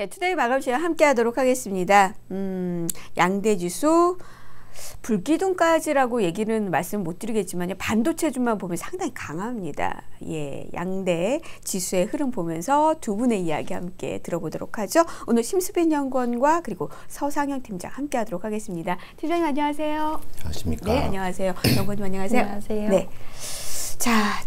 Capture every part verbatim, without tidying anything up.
네, 투데이 마감 시간 함께 하도록 하겠습니다. 음, 양대지수 불기둥까지라고 얘기는 말씀 못 드리겠지만 반도체주만 보면 상당히 강합니다. 예, 양대 지수의 흐름 보면서 두 분의 이야기 함께 들어보도록 하죠. 오늘 심수빈 연구원과 그리고 서상현 팀장 함께 하도록 하겠습니다. 팀장님 안녕하세요. 안녕하십니까. 네, 안녕하세요. 연구원님 안녕하세요. 안녕하세요. 네. 자,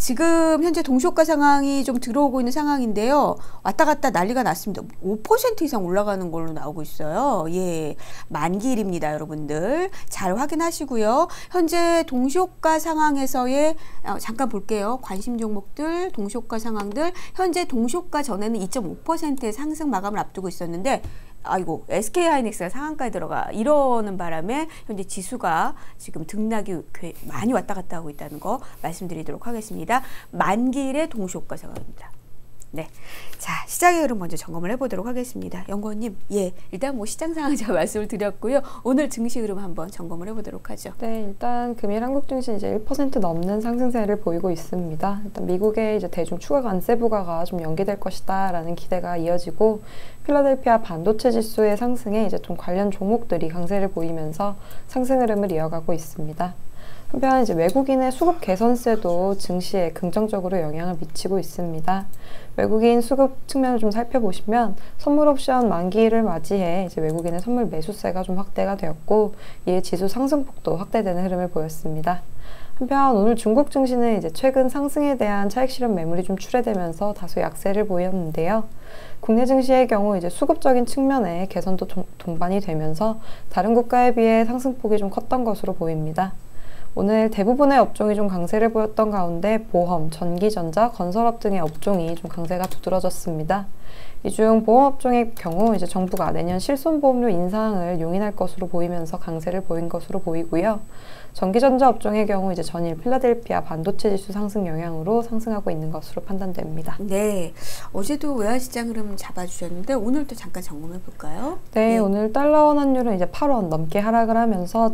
지금 현재 동시효과 상황이 좀 들어오고 있는 상황인데요. 왔다 갔다 난리가 났습니다. 오 퍼센트 이상 올라가는 걸로 나오고 있어요. 예, 만기일입니다, 여러분들. 잘 확인하시고요. 현재 동시효과 상황에서의 어, 잠깐 볼게요. 관심 종목들, 동시효과 상황들. 현재 동시효과 전에는 이 점 오 퍼센트의 상승 마감을 앞두고 있었는데 아이고 에스케이하이닉스가 상한가에 들어가 이러는 바람에 현재 지수가 지금 등락이 많이 왔다 갔다 하고 있다는 거 말씀드리도록 하겠습니다. 만기일의 동시효과 상황입니다. 네, 자 시장의 흐름 먼저 점검을 해보도록 하겠습니다. 연구원님, 예, 일단 뭐 시장 상황 제가 말씀을 드렸고요. 오늘 증시 흐름 한번 점검을 해보도록 하죠. 네, 일단 금일 한국 증시 이제 일 퍼센트 넘는 상승세를 보이고 있습니다. 일단 미국의 이제 대중 추가 관세 부과가 좀 연기될 것이다라는 기대가 이어지고 필라델피아 반도체 지수의 상승에 이제 좀 관련 종목들이 강세를 보이면서 상승 흐름을 이어가고 있습니다. 한편 이제 외국인의 수급 개선세도 증시에 긍정적으로 영향을 미치고 있습니다. 외국인 수급 측면을 좀 살펴보시면 선물 옵션 만기일을 맞이해 이제 외국인의 선물 매수세가 좀 확대가 되었고 이에 지수 상승폭도 확대되는 흐름을 보였습니다. 한편 오늘 중국 증시는 이제 최근 상승에 대한 차익 실현 매물이 좀 출회되면서 다소 약세를 보였는데요. 국내 증시의 경우 이제 수급적인 측면에 개선도 동반이 되면서 다른 국가에 비해 상승폭이 좀 컸던 것으로 보입니다. 오늘 대부분의 업종이 좀 강세를 보였던 가운데 보험, 전기전자, 건설업 등의 업종이 좀 강세가 두드러졌습니다. 이 중 보험업종의 경우 이제 정부가 내년 실손보험료 인상을 용인할 것으로 보이면서 강세를 보인 것으로 보이고요. 전기전자 업종의 경우 이제 전일 필라델피아 반도체 지수 상승 영향으로 상승하고 있는 것으로 판단됩니다. 네, 어제도 외환시장 흐름 잡아주셨는데 오늘도 잠깐 점검해 볼까요? 네, 네, 오늘 달러원 환율은 이제 팔 원 넘게 하락을 하면서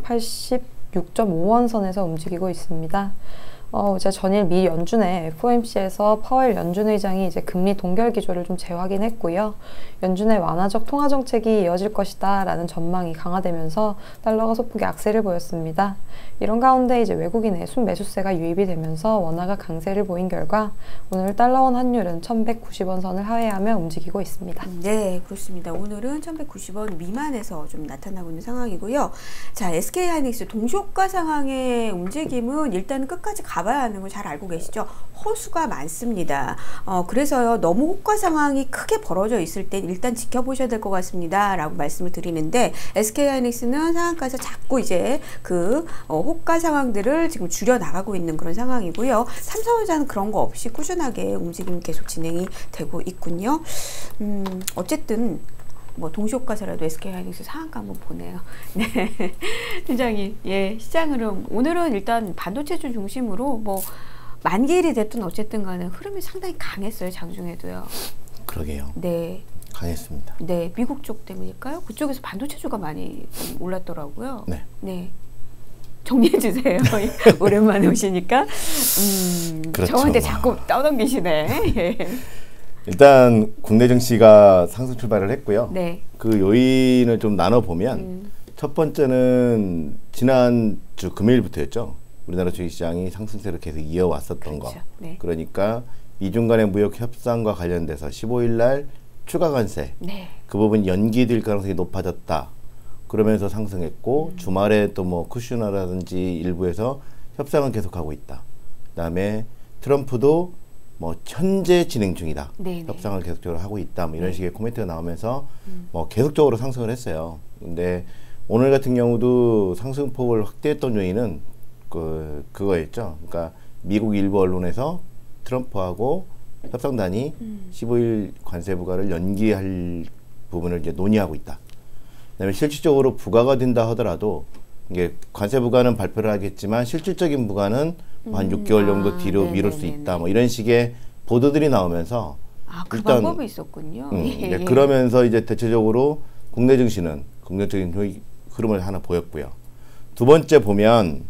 천백팔십육 점 오 원 선에서 움직이고 있습니다. 어, 이제 전일 미 연준의 에프 오 엠 씨에서 파웰 연준 의장이 이제 금리 동결 기조를 좀 재확인했고요. 연준의 완화적 통화 정책이 이어질 것이다 라는 전망이 강화되면서 달러가 소폭의 악세를 보였습니다. 이런 가운데 이제 외국인의 순매수세가 유입이 되면서 원화가 강세를 보인 결과 오늘 달러원 환율은 천백구십 원 선을 하회하며 움직이고 있습니다. 네, 그렇습니다. 오늘은 천백구십 원 미만에서 좀 나타나고 있는 상황이고요. 자, 에스케이하이닉스 동시효과 상황의 움직임은 일단 끝까지 가봐야 하는 걸 잘 알고 계시죠? 허수가 많습니다. 어, 그래서요, 너무 호가 상황이 크게 벌어져 있을 땐 일단 지켜보셔야 될 것 같습니다. 라고 말씀을 드리는데, 에스케이하이닉스는 상한가에서 자꾸 이제 그 어, 호가 상황들을 지금 줄여나가고 있는 그런 상황이고요. 삼성전자는 그런 거 없이 꾸준하게 움직임이 계속 진행이 되고 있군요. 음, 어쨌든 뭐 동시효과서라도 에스케이하이닉스 상한가 한번 보네요. 네, 팀장님, 예, 시장 흐름 오늘은 일단 반도체주 중심으로 뭐 만기일이 됐든 어쨌든 간에 흐름이 상당히 강했어요. 장중에도요. 그러게요. 네, 강했습니다. 네, 미국 쪽 때문일까요? 그쪽에서 반도체주가 많이 좀 올랐더라고요. 네. 네. 정리해 주세요. 오랜만에 오시니까. 음, 그렇죠. 저한테 자꾸 떠넘기시네. 예. 일단 국내 증시가 상승 출발을 했고요. 네. 그 요인을 좀 나눠보면 음. 첫 번째는 지난주 금요일부터였죠. 우리나라 주식시장이 상승세를 계속 이어왔었던 그렇죠. 거. 네. 그러니까 미중 간의 무역 협상과 관련돼서 십오 일 날 추가 관세. 네. 그 부분 연기될 가능성이 높아졌다. 그러면서 상승했고 음. 주말에 또 뭐 쿠슈나라든지 일부에서 협상은 계속하고 있다. 그다음에 트럼프도 뭐 현재 진행 중이다. 네네. 협상을 계속적으로 하고 있다. 뭐 이런 네. 식의 코멘트가 나오면서 음. 뭐 계속적으로 상승을 했어요. 근데 오늘 같은 경우도 상승폭을 확대했던 요인은 그 그거였죠. 그러니까 미국 일부 언론에서 트럼프하고 협상단이 음. 십오 일 관세 부과를 연기할 부분을 이제 논의하고 있다. 그다음에 실질적으로 부과가 된다 하더라도 이게 관세 부과는 발표를 하겠지만 실질적인 부과는 음. 한 육 개월 정도 뒤로 아, 미룰 수 있다. 뭐 이런 식의 보도들이 나오면서 아, 그 일단, 방법이 있었군요. 음, 예, 예. 그러면서 이제 대체적으로 국내 증시는 긍정적인 흐름을 하나 보였고요. 두 번째 보면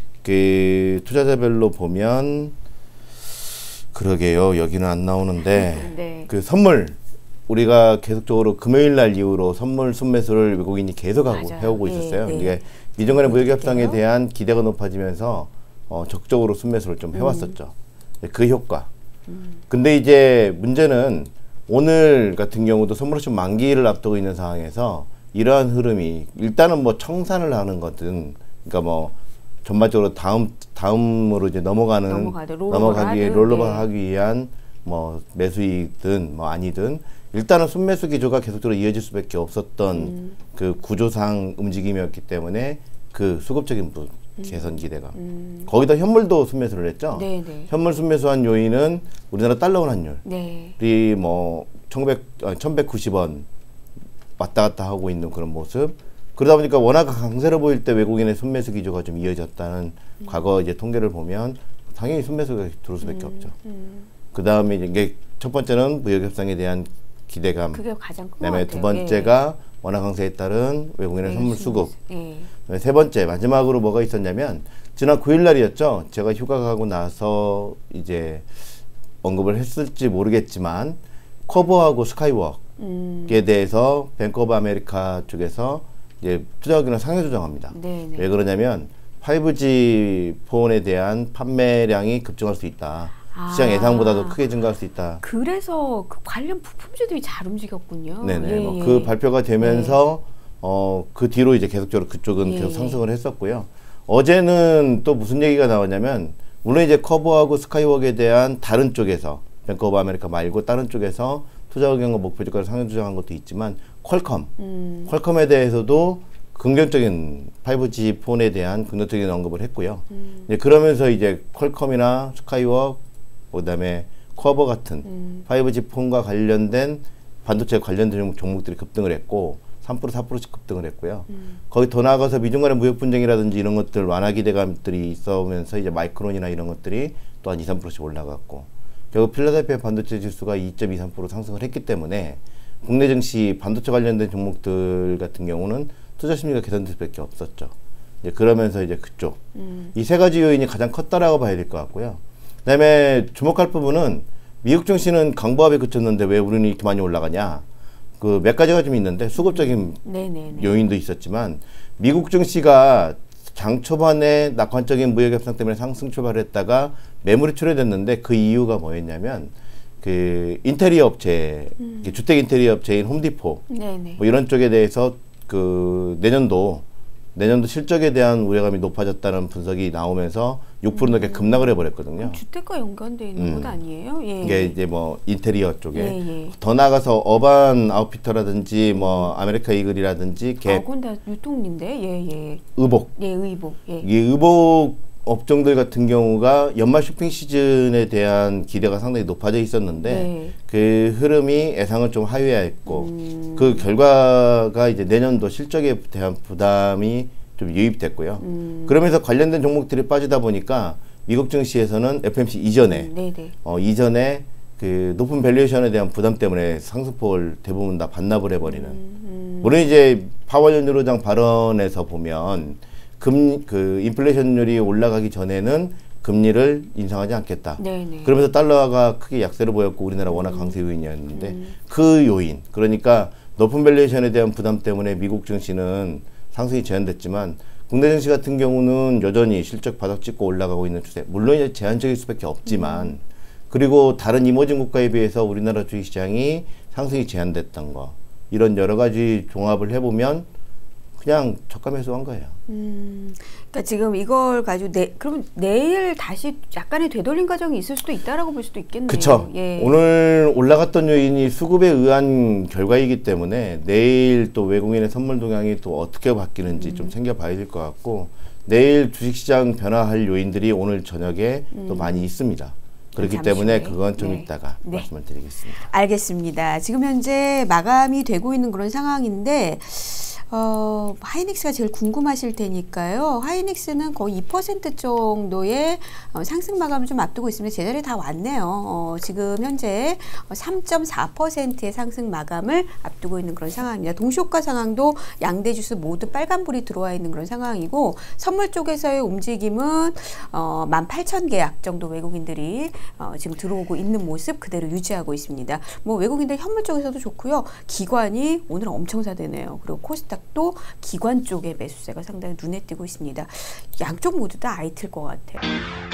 그 투자자별로 보면 그러게요. 여기는 안 나오는데 네. 그 선물 우리가 계속적으로 금요일 날 이후로 선물 순매수를 외국인이 계속하고 맞아요. 해오고 네, 있었어요. 네. 이게 미중 간의 무역 협상에 그래요? 대한 기대가 높아지면서 어, 적극적으로 순매수를 좀 해왔었죠. 그 효과. 근데 이제 문제는 오늘 같은 경우도 선물옵션 만기를 앞두고 있는 상황에서 이러한 흐름이 일단은 뭐 청산을 하는 거든, 그러니까 뭐 전반적으로 다음 다음으로 이제 넘어가는 넘어가되, 롤오버를 넘어가기 하든, 롤오버 네. 하기 위한 뭐 매수이든 뭐 아니든 일단은 순매수 기조가 계속적으로 이어질 수밖에 없었던 음. 그 구조상 움직임이었기 때문에 그 수급적인 부, 개선 기대가 음. 거기다 현물도 순매수를 했죠. 네네. 현물 순매수한 요인은 우리나라 달러 환율 네. 이 뭐 천백, 아, 천백구십 원 왔다 갔다 하고 있는 그런 모습. 그러다 보니까 워낙 강세로 보일 때 외국인의 순매수 기조가 좀 이어졌다는 음. 과거 이제 통계를 보면 당연히 순매수가 들어올 수밖에 음. 없죠. 음. 그 다음에 이게 첫 번째는 무역 협상에 대한 기대감. 그게 가장 큰것 그다음에 같아요. 두 번째가 워낙 강세에 따른 외국인의 예. 선물 수급. 예. 그다음에 세 번째 마지막으로 뭐가 있었냐면 지난 구일 날이었죠. 제가 휴가 가고 나서 이제 언급을 했을지 모르겠지만 커버하고 스카이워크에 음. 대해서 뱅크 오브 아메리카 쪽에서 이제 투자 의견을 상향 조정합니다. 네네. 왜 그러냐면 파이브지 폰에 대한 판매량이 급증할 수 있다. 아. 시장 예상보다도 크게 증가할 수 있다. 그래서 그 관련 부품주들이 잘 움직였군요. 네네. 예, 뭐 예. 그 발표가 되면서 어, 그 뒤로 이제 계속적으로 그쪽은 예, 계속 예. 상승을 했었고요. 어제는 또 무슨 얘기가 나왔냐면 물론 이제 커버하고 스카이워크에 대한 다른 쪽에서 뱅크 오브 아메리카 말고 다른 쪽에서 투자 의견과 목표 주가를 상향 조정한 것도 있지만 퀄컴, 음. 퀄컴에 대해서도 긍정적인 파이브지 폰에 대한 긍정적인 언급을 했고요. 음. 이제 그러면서 이제 퀄컴이나 스카이워크, 그다음에 커버 같은 음. 파이브지 폰과 관련된 반도체 관련된 종목들이 급등을 했고 삼 퍼센트, 사 퍼센트씩 급등을 했고요. 음. 거기 더 나아가서 미중 간의 무역 분쟁이라든지 이런 것들 완화 기대감들이 있어오면서 이제 마이크론이나 이런 것들이 또 한 이, 삼 퍼센트씩 올라갔고 결국 필라델피아 반도체 지수가 이 점 이삼 퍼센트 상승을 했기 때문에 국내 증시 반도체 관련된 종목들 같은 경우는 투자 심리가 개선될 수밖에 없었죠. 이제 그러면서 이제 그쪽 음. 이 세 가지 요인이 가장 컸다라고 봐야 될 것 같고요. 그다음에 주목할 부분은 미국 증시는 강보합에 그쳤는데 왜 우리는 이렇게 많이 올라가냐? 그 몇 가지가 좀 있는데 수급적인 네네네. 요인도 있었지만 미국 증시가 장 초반에 낙관적인 무역 협상 때문에 상승 출발했다가 매물이 출회됐는데 그 이유가 뭐였냐면 그 인테리어 업체, 음. 주택 인테리어 업체인 홈디포 네네. 뭐 이런 쪽에 대해서 그 내년도 내년도 실적에 대한 우려감이 높아졌다는 분석이 나오면서 육 퍼센트 넘게 급락을 해버렸거든요. 주택과 연관되어 있는 음. 것 아니에요? 예. 이게 이제 뭐 인테리어 쪽에 예, 예. 더 나가서 어반 아웃피터라든지 뭐 아메리카 이글이라든지 아, 갭, 그건 다 유통인데, 예, 예. 의복 예, 의복, 예. 이 의복 업종들 같은 경우가 연말 쇼핑 시즌에 대한 기대가 상당히 높아져 있었는데 네. 그 흐름이 예상을 좀 하회했고 음. 그 결과가 이제 내년도 실적에 대한 부담이 좀 유입됐고요. 음. 그러면서 관련된 종목들이 빠지다 보니까 미국 증시에서는 에프오엠씨 이전에 음, 네네. 어, 이전에 그 높은 밸류에이션에 대한 부담 때문에 상승폭을 대부분 다 반납을 해버리는. 음. 물론 이제 파월 연준의장 발언에서 보면 금, 그 인플레이션율이 올라가기 전에는 금리를 인상하지 않겠다. 네네. 그러면서 달러가 크게 약세를 보였고 우리나라 워낙 강세 요인이었는데 음. 그 요인, 그러니까 높은 밸류에이션에 대한 부담 때문에 미국 증시는 상승이 제한됐지만 국내 증시 같은 경우는 여전히 실적 바닥 찍고 올라가고 있는 추세. 물론 이제 제한적일 수밖에 없지만 음. 그리고 다른 이머징 국가에 비해서 우리나라 주식시장이 상승이 제한됐던 거 이런 여러 가지 종합을 해보면 그냥 저가 매수한 거예요. 음, 그러니까 지금 이걸 가지고 내, 그럼 내일 다시 약간의 되돌림 과정이 있을 수도 있다라고 볼 수도 있겠네요. 그쵸. 예. 오늘 올라갔던 요인이 수급에 의한 결과이기 때문에 내일 또 외국인의 선물 동향이 또 어떻게 바뀌는지 음. 좀 챙겨봐야 될 것 같고 내일 주식시장 변화할 요인들이 오늘 저녁에 음. 또 많이 있습니다. 그렇기 잠시 때문에 후에. 그건 좀 네. 이따가 네. 말씀을 드리겠습니다. 알겠습니다. 지금 현재 마감이 되고 있는 그런 상황인데 어, 하이닉스가 제일 궁금하실 테니까요. 하이닉스는 거의 이 퍼센트 정도의 어, 상승 마감을 좀 앞두고 있습니다. 제자리에 다 왔네요. 어, 지금 현재 삼 점 사 퍼센트의 상승 마감을 앞두고 있는 그런 상황입니다. 동시효과 상황도 양대 지수 모두 빨간불이 들어와 있는 그런 상황이고, 선물 쪽에서의 움직임은 어, 만 팔천 계약 정도 외국인들이 어, 지금 들어오고 있는 모습 그대로 유지하고 있습니다. 뭐 외국인들 현물 쪽에서도 좋고요. 기관이 오늘 엄청 사대네요. 그리고 코스닥도 기관 쪽의 매수세가 상당히 눈에 띄고 있습니다. 양쪽 모두 다 아이틀 것 같아요.